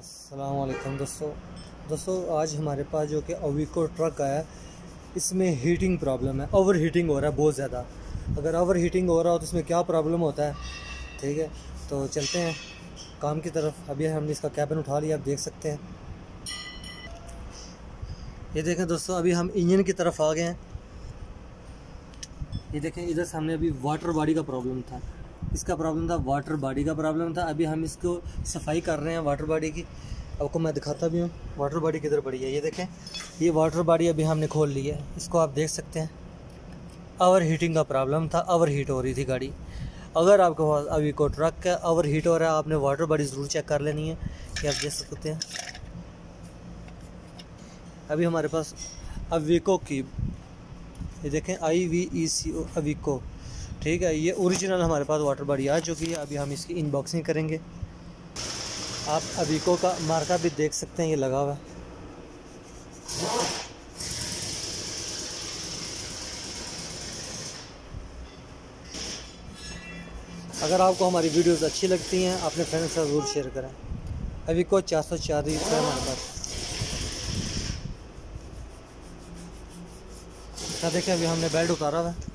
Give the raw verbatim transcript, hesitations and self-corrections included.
अस्सलाम वालेकुम दोस्तों दोस्तों आज हमारे पास जो कि अवीको ट्रक आया है, इसमें हीटिंग प्रॉब्लम है। ओवर हीटिंग हो रहा है बहुत ज़्यादा। अगर ओवर हीटिंग हो रहा हो तो इसमें क्या प्रॉब्लम होता है, ठीक है। तो चलते हैं काम की तरफ। अभी हमने इसका कैबिन उठा लिया, आप देख सकते हैं। ये देखें दोस्तों, अभी हम इंजन की तरफ आ गए हैं। ये देखें, इधर सामने अभी वाटर बॉडी का प्रॉब्लम था, इसका प्रॉब्लम था, वाटर बॉडी का प्रॉब्लम था। अभी हम इसको सफाई कर रहे हैं वाटर बॉडी की। आपको मैं दिखाता भी हूँ वाटर बॉडी किधर पड़ी है। ये देखें, ये वाटर बॉडी अभी हमने खोल ली है, इसको आप देख सकते हैं। ओवर हीटिंग का प्रॉब्लम था, ओवर हीट हो रही थी गाड़ी। अगर आपके पास अभी को ट्रक का ओवर हीट हो रहा है, आपने वाटर बॉडी ज़रूर चेक कर लेनी है। ये आप देख सकते हैं। अभी हमारे पास अवीको की, ये देखें, आई वी ई सी ओ अवीको, ठीक है। ये ओरिजिनल हमारे पास वाटर बॉडी आ चुकी है। अभी हम इसकी इनबॉक्सिंग करेंगे। आप अवीको का मार्का भी देख सकते हैं, ये लगा हुआ है। अगर आपको हमारी वीडियोस अच्छी लगती हैं, अपने फ्रेंड्स के साथ ज़रूर शेयर करें। अवीको चार सौ चार है हमारे पास। देखें, अभी हमने बेल्ट उतारा हुआ है।